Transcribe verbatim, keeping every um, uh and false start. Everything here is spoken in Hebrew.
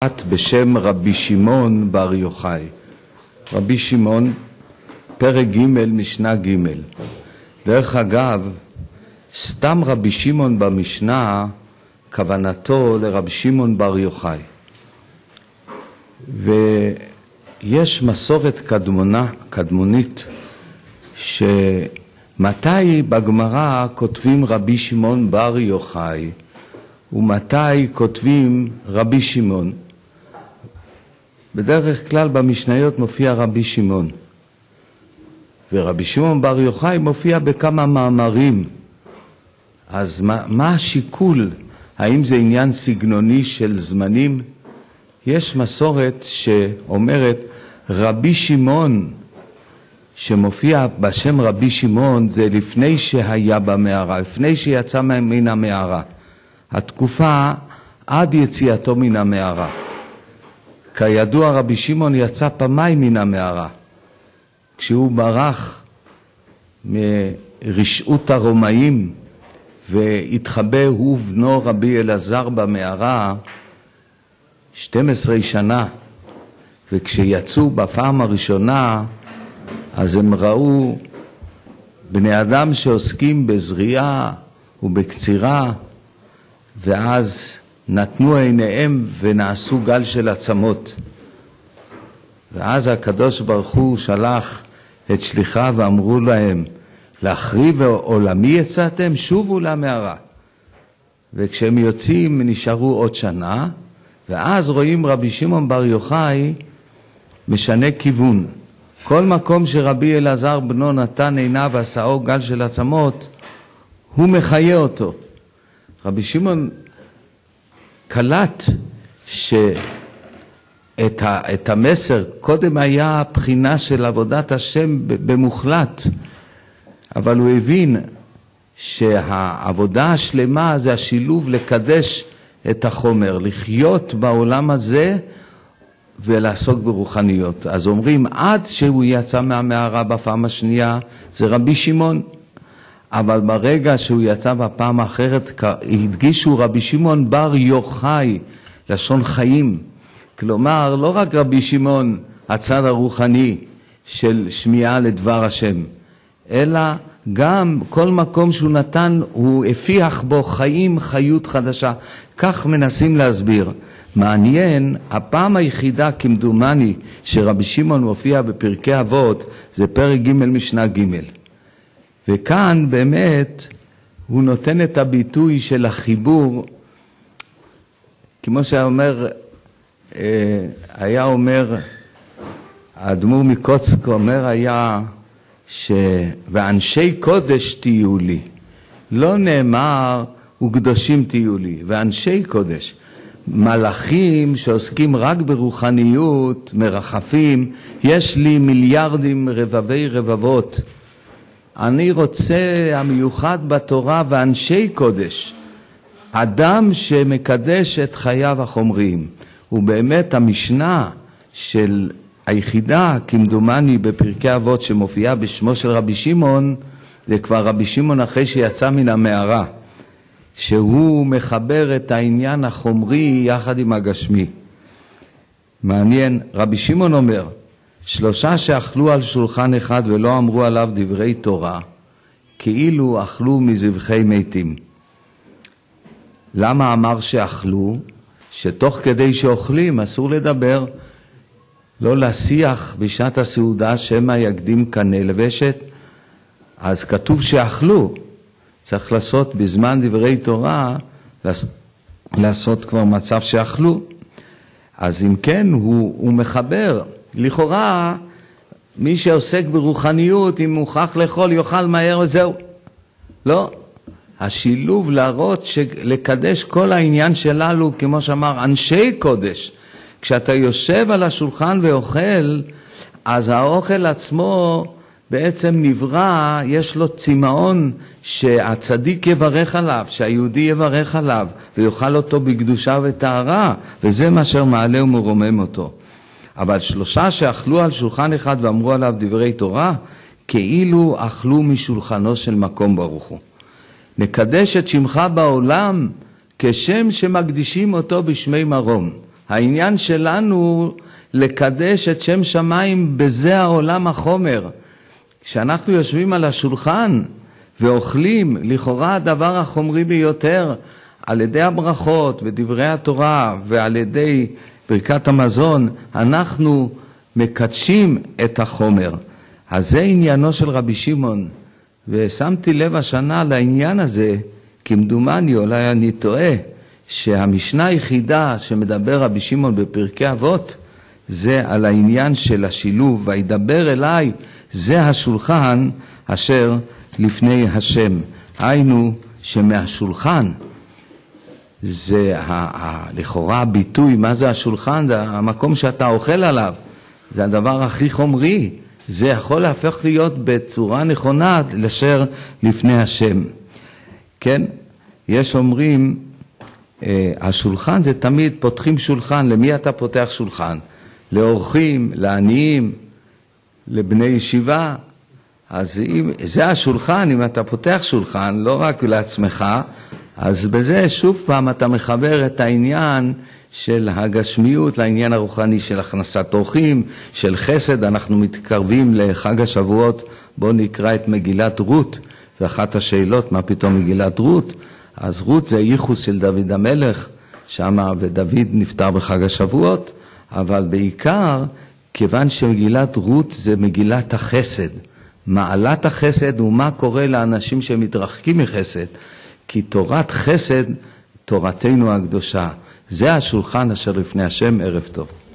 בשם רבי שמעון בר יוחאי. רבי שמעון, פרק ג' משנה ג'. דרך אגב, סתם רבי שמעון במשנה, כוונתו לרבי שמעון בר יוחאי. ויש מסורת קדמונה, קדמונית, שמתי בגמרא כותבים רבי שמעון בר יוחאי, ומתי כותבים רבי שמעון. בדרך כלל במשניות מופיע רבי שמעון, ורבי שמעון בר יוחאי מופיע בכמה מאמרים. אז מה, מה השיקול? האם זה עניין סגנוני של זמנים? יש מסורת שאומרת רבי שמעון, שמופיע בשם רבי שמעון, זה לפני שהיה במערה, לפני שיצא מן המערה. התקופה עד יציאתו מן המערה. כידוע רבי שמעון יצא פעמיים מן המערה. כשהוא ברח מרשעות הרומאים והתחבא הוא ובנו רבי אלעזר במערה שתים עשרה שנה, וכשיצאו בפעם הראשונה אז הם ראו בני אדם שעוסקים בזריעה ובקצירה, ואז נתנו עיניהם ונעשו גל של עצמות. ואז הקדוש ברוך הוא שלח את שליחיו ואמרו להם, להחריב עולמי יצאתם, שובו למערה. וכשהם יוצאים נשארו עוד שנה, ואז רואים רבי שמעון בר יוחאי משנה כיוון. כל מקום שרבי אלעזר בנו נתן עיניו ועשאו גל של עצמות, הוא מחיה אותו. רבי שמעון קלט שאת ה, את המסר, קודם היה בחינה של עבודת השם במוחלט, אבל הוא הבין שהעבודה השלמה זה השילוב לקדש את החומר, לחיות בעולם הזה ולעסוק ברוחניות. אז אומרים עד שהוא יצא מהמערה בפעם השנייה זה רבי שמעון, אבל ברגע שהוא יצא בפעם האחרת הדגישו רבי שמעון בר יוחאי, לשון חיים. כלומר לא רק רבי שמעון הצד הרוחני של שמיעה לדבר השם, אלא גם כל מקום שהוא נתן הוא הפיח בו חיים, חיות חדשה. כך מנסים להסביר. מעניין, הפעם היחידה כמדומני שרבי שמעון מופיע בפרקי אבות זה פרק ג' משנה ג'. וכאן באמת הוא נותן את הביטוי של החיבור, כמו שאומר, היה אומר, האדמו"ר מקוצק אומר היה, ש... ואנשי קודש תהיו לי. לא נאמר וקדושים תהיו לי, ואנשי קודש. מלאכים שעוסקים רק ברוחניות, מרחפים, יש לי מיליארדים רבבי רבבות. אני רוצה המיוחד בתורה ואנשי קודש, אדם שמקדש את חייו החומריים. ובאמת המשנה של היחידה כמדומני בפרקי אבות שמופיעה בשמו של רבי שמעון, זה כבר רבי שמעון אחרי שיצא מן המערה, שהוא מחבר את העניין החומרי יחד עם הגשמי. מעניין, רבי שמעון אומר, שלושה שאכלו על שולחן אחד ולא אמרו עליו דברי תורה, כאילו אכלו מזבחי מתים. למה אמר שאכלו? שתוך כדי שאוכלים אסור לדבר, לא להשיח בשעת הסעודה שמא יקדים קנה לבשת. אז כתוב שאכלו, צריך לעשות בזמן דברי תורה, לעשות כבר מצב שאכלו. אז אם כן הוא, הוא מחבר. לכאורה מי שעוסק ברוחניות אם מוכרח לאכול יאכל מהר וזהו. לא, השילוב להראות לקדש כל העניין שלנו, כמו שאמר אנשי קודש. כשאתה יושב על השולחן ואוכל, אז האוכל עצמו בעצם נברא, יש לו צמאון שהצדיק יברך עליו, שהיהודי יברך עליו, ויאכל אותו בקדושה וטהרה, וזה מה שמעלה ומרומם אותו. אבל שלושה שאכלו על שולחן אחד ואמרו עליו דברי תורה, כאילו אכלו משולחנו של מקום ברוך הוא. נקדש את שמך בעולם כשם שמקדישים אותו בשמי מרום. העניין שלנו לקדש את שם שמיים בזה העולם החומר. כשאנחנו יושבים על השולחן ואוכלים, לכאורה הדבר החומרי ביותר, על ידי הברכות ודברי התורה ועל ידי ברכת המזון, אנחנו מקדשים את החומר. אז זה עניינו של רבי שמעון, ושמתי לב השנה לעניין הזה, כמדומני, אולי אני טועה, שהמשנה היחידה שמדבר רבי שמעון בפרקי אבות, זה על העניין של השילוב, וידבר אליי, זה השולחן אשר לפני השם. היינו שמהשולחן, זה לכאורה הביטוי, מה זה השולחן? זה המקום שאתה אוכל עליו, זה הדבר הכי חומרי, זה יכול להפך להיות בצורה נכונה לשר לפני השם. כן, יש אומרים, השולחן זה תמיד פותחים שולחן, למי אתה פותח שולחן? לאורחים, לעניים, לבני ישיבה. אז אם, זה השולחן, אם אתה פותח שולחן, לא רק לעצמך, אז בזה שוב פעם אתה מחבר את העניין של הגשמיות לעניין הרוחני של הכנסת אורחים, של חסד. אנחנו מתקרבים לחג השבועות, בואו נקרא את מגילת רות, ואחת השאלות, מה פתאום מגילת רות? אז רות זה ייחוס של דוד המלך, שמה ודוד נפטר בחג השבועות, אבל בעיקר, כיוון שמגילת רות זה מגילת החסד, מעלת החסד ומה קורה לאנשים שמתרחקים מחסד, כי תורת חסד, תורתנו הקדושה. זה השולחן אשר לפני השם. ערב טוב.